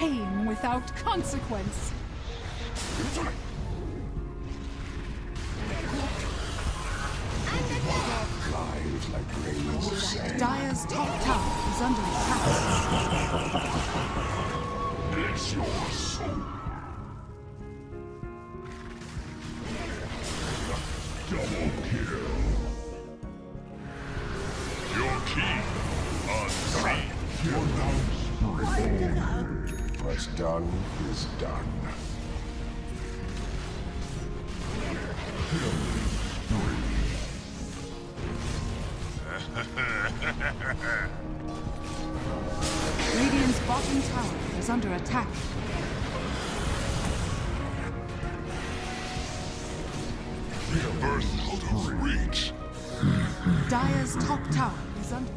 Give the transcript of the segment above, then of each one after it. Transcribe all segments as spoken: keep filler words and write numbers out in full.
pain without consequence. Flies like grains of sand. Dire's top tower is under attack. Bless your soul. Double kill. Your king unseen. Your downspring. What's done is done. Radiant's bottom tower is under attack. Burst out of reach. Dire's top tower is under...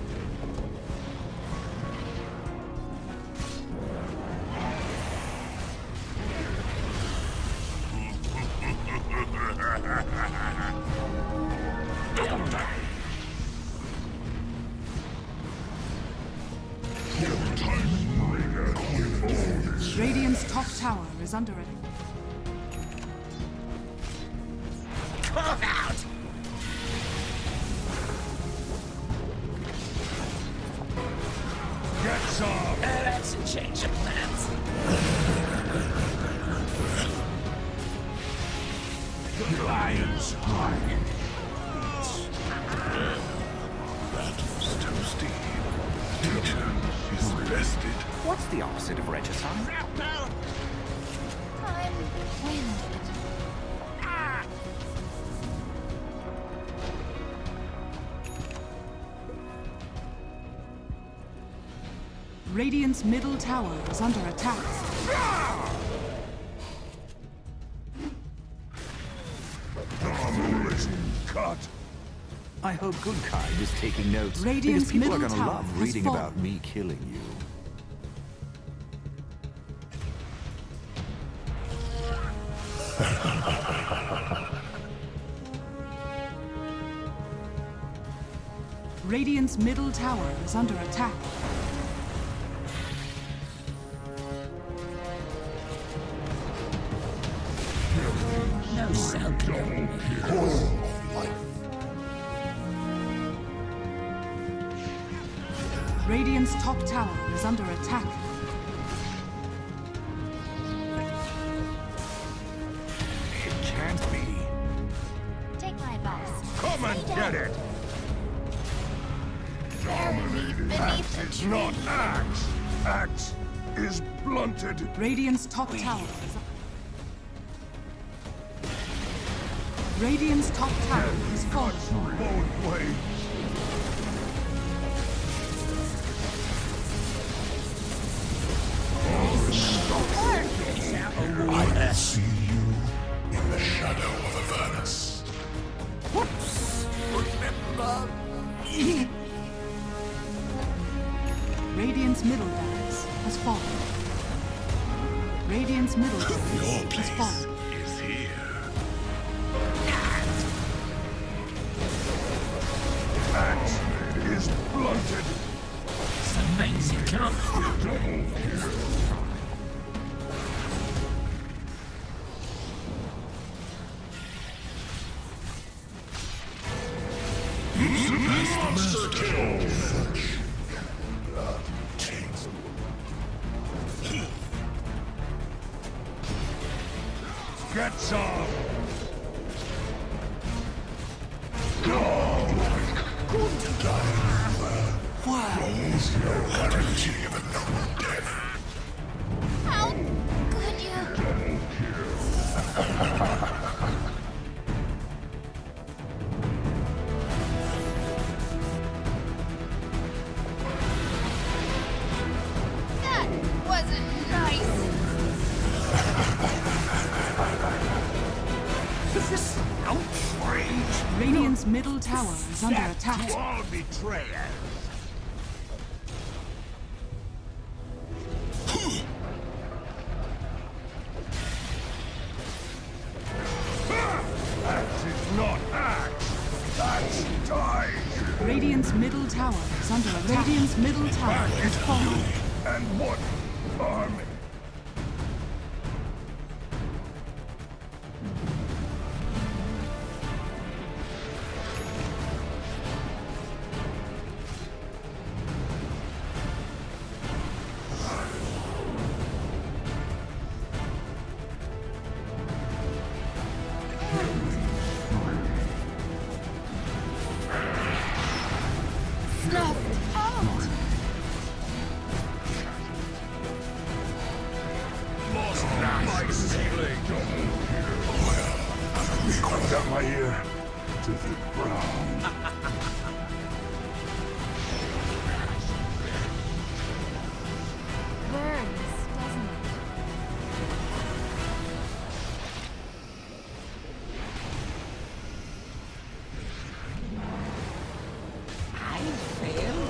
Radiant's top tower is under it. Come out! Get some! Uh, that's a change of plans. The lion's high. That was toasty. Teacher is bested. What's the opposite of regicide? I'm winded. Radiant's middle tower is under attack. Domination cut. I hope Goodkind is taking notes. Radiant's because people are middle gonna tower love has reading fallen. about me killing you. Radiant's middle tower is under attack. No self-kill. Radiant's top tower is under attack. It can't be. Take my advice. Come and Stay get down. it. Beneath the Axe tree. not axe. Axe is blunted. Radiant's top tower is... Radiant's top tower is fallen. Both ways. I can see you in the shadow of a furnace. Remember? Radiant's middle barracks has fallen. Radiant's middle Your barracks has place fallen. is here. Axe is blunted. Some things you can't. Double kill. Monster kill. Get some. Good to die. Wow. Is no guarantee of a noble death. How could you? Double kill. That wasn't nice. Is this outrage? Radiant's middle tower is under attack. To all betrayers. Axe is not axe. That's die. Radiant's middle tower is under attack. Radiant's middle tower is fallen. And what army. Snuffed out. Lost my ceiling. I've got my ear to the ground. Burns, doesn't it? I fail.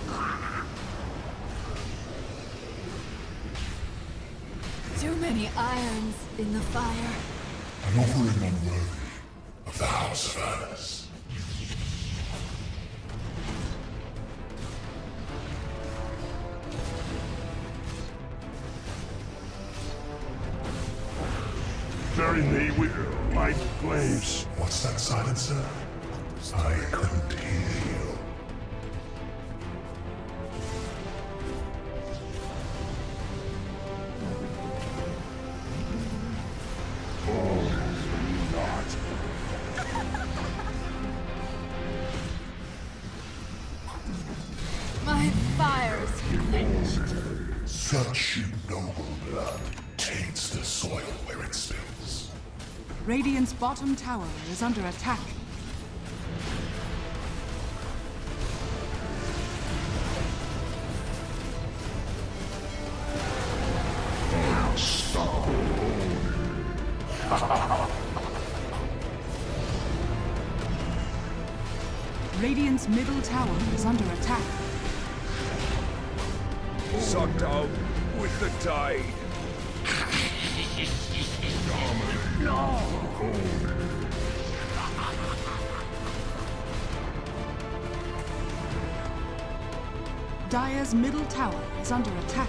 Too many irons in the fire. An offering unworthy of the House of Ernest. Bury me with my flames. What's that silencer? I couldn't hear you. My fire's quenched. Such noble blood taints the soil where it spills. Radiant's bottom tower is under attack. Radiant's middle tower is under attack. Sucked out with the tide. Dire's middle tower is under attack.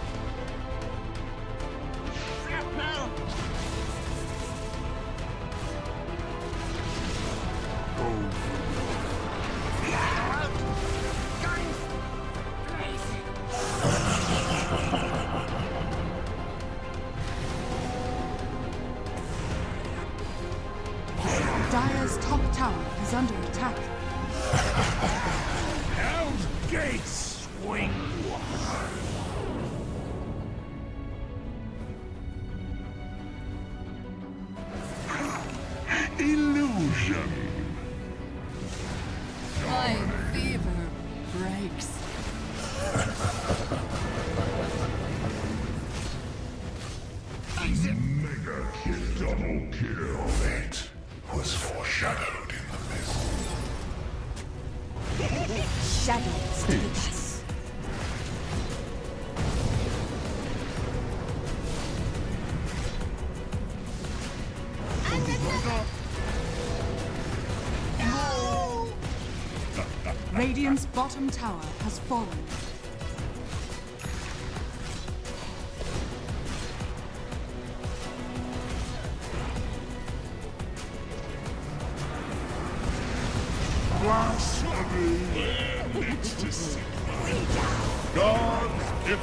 Dire's top tower is under attack. Hell's Gates swing. Illusion. My fever breaks. Mega kill. Double kill. Fate was foreshadowed in the mist. Shadows take us. Radiant's bottom tower has fallen. Blasphemy! Next to see. God, if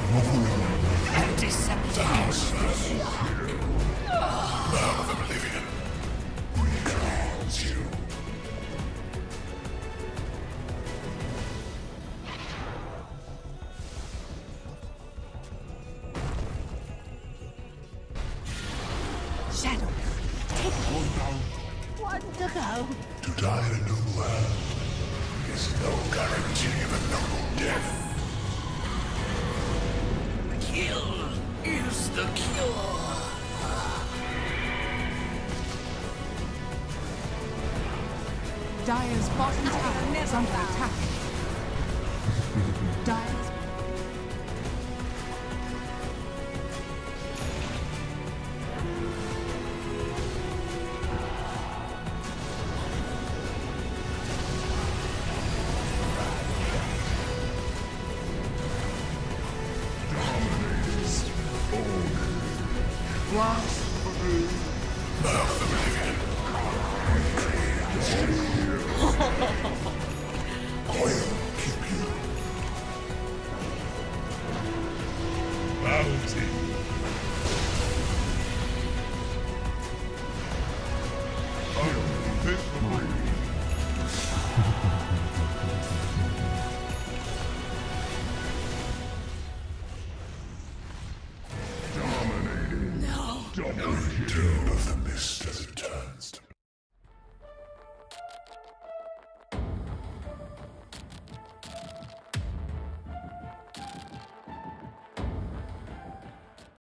the House of Ernest. Now of Oblivion recalls you. Shadows take us. To die in a noble hand is no guarantee of a noble death. Kill is the cure. Dire's bottom tower is under attack. Dire's Blasphemy! I'll keep you. Bounty. Unofficially. Dominating. No. Dominating. Return of the mist as it